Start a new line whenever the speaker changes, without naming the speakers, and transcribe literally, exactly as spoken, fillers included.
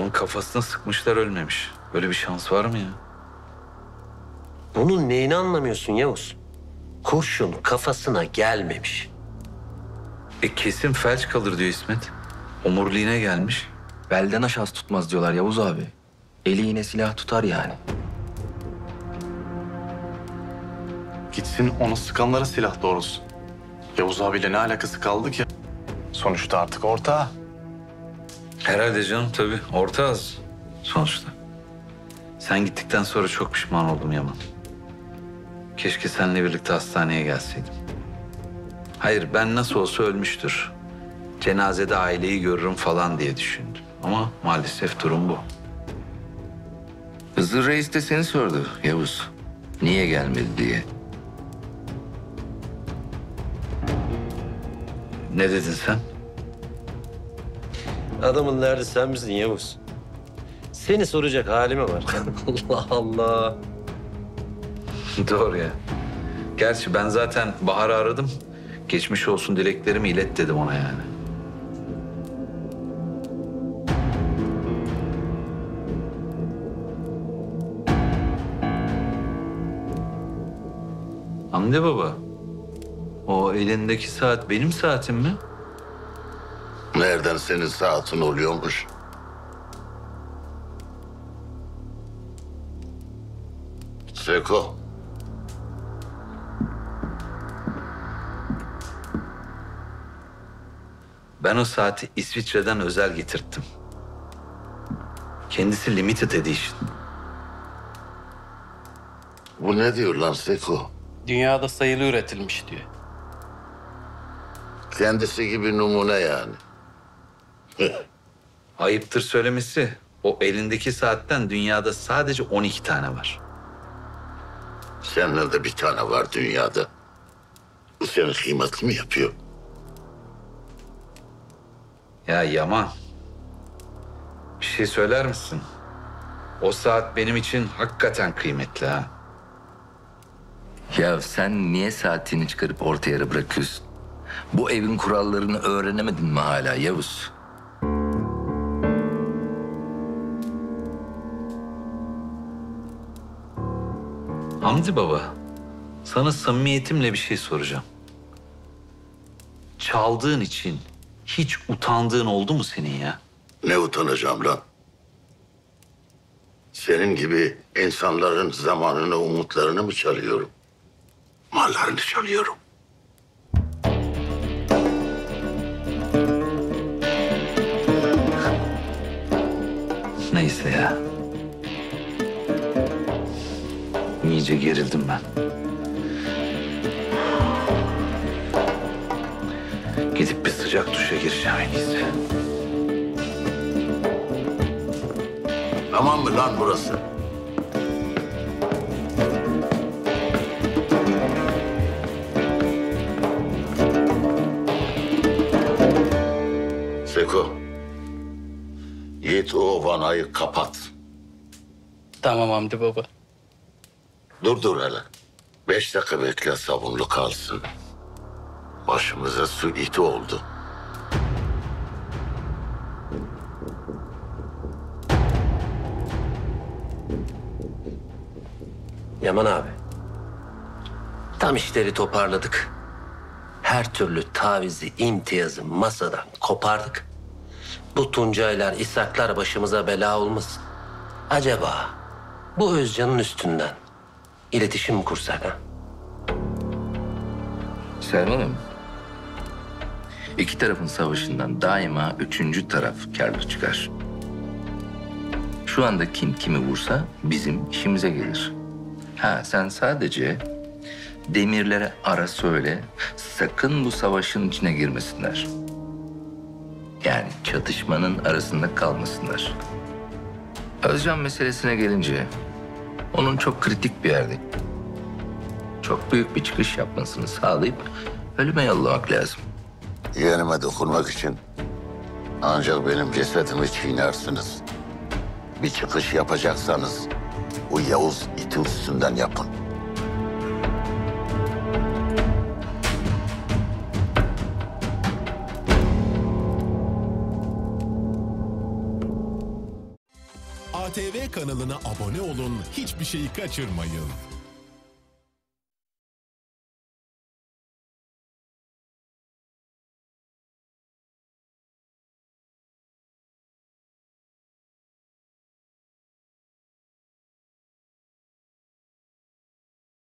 Adamın kafasına sıkmışlar, ölmemiş. Böyle bir şans var mı ya?
Bunun neyini anlamıyorsun Yavuz? Kurşun kafasına gelmemiş.
E kesin felç kalır diyor İsmet. Omuriliğine gelmiş.
Belden aşağısı tutmaz diyorlar Yavuz abi. Eli yine silah tutar yani.
Gitsin onu sıkanlara silah doğrusu. Yavuz abiyle ne alakası kaldı ki? Sonuçta artık ortağı.
Herhalde canım, tabii. Ortağız sonuçta. Sen gittikten sonra çok pişman oldum Yaman. Keşke seninle birlikte hastaneye gelseydim. Hayır, ben nasıl olsa ölmüştür. Cenazede aileyi görürüm falan diye düşündüm. Ama maalesef durum bu.
Hızır Reis de seni sordu Yavuz. Niye gelmedi diye.
Ne dedin sen?
Adamın derdi sen misin Yavuz? Seni soracak hali mi var? Allah Allah.
Doğru ya. Gerçi ben zaten Bahar'ı aradım. Geçmiş olsun dileklerimi ilet dedim ona yani. Hamdi baba, o elindeki saat benim saatim mi?
Nereden senin saatin oluyormuş? Seko.
Ben o saati İsviçre'den özel getirttim. Kendisi limited edition.
Bu ne diyor lan Seko?
Dünyada sayılı üretilmiş diyor.
Kendisi gibi numune yani.
Ayıptır söylemesi. O elindeki saatten dünyada sadece on iki tane var.
Senden de bir tane var dünyada. Bu senin kıymetli mi yapıyor?
Ya Yaman, bir şey söyler misin? O saat benim için hakikaten kıymetli ha.
Ya sen niye saatini çıkarıp orta yere bırakıyorsun? Bu evin kurallarını öğrenemedin mi hala Yavuz?
Hamdi baba, sana samimiyetimle bir şey soracağım. Çaldığın için hiç utandığın oldu mu senin ya?
Ne utanacağım lan? Senin gibi insanların zamanını, umutlarını mı çalıyorum? Mallarını çalıyorum.
Neyse ya. İyice gerildim ben. Gidip bir sıcak duşa gireceğim en iyisi.
Tamam mı lan burası? Seko. Git o vanayı kapat.
Tamam Hamdi baba.
Dur dur hele. Beş dakika bekle sabunlu kalsın. Başımıza su iti oldu.
Yaman abi. Tam işleri toparladık. Her türlü tavizi, imtiyazı masadan kopardık. Bu Tuncaylar, İshaklar başımıza bela olmasın. Acaba bu Özcan'ın üstünden iletişim mi kursak ha?
Selman'ım, iki tarafın savaşından daima üçüncü taraf kârlı çıkar. Şu anda kim kimi vursa bizim işimize gelir. Ha sen sadece demirlere ara söyle, sakın bu savaşın içine girmesinler. Yani çatışmanın arasında kalmasınlar. Özcan meselesine gelince, onun çok kritik bir yerde. Çok büyük bir çıkış yapmasını sağlayıp ölüme yollamak lazım.
Yeğenime dokunmak için ancak benim cesedimi çiğnersiniz. Bir çıkış yapacaksanız bu Yavuz iti üstünden yapın.
A T V kanalına abone olun, hiçbir şeyi kaçırmayın.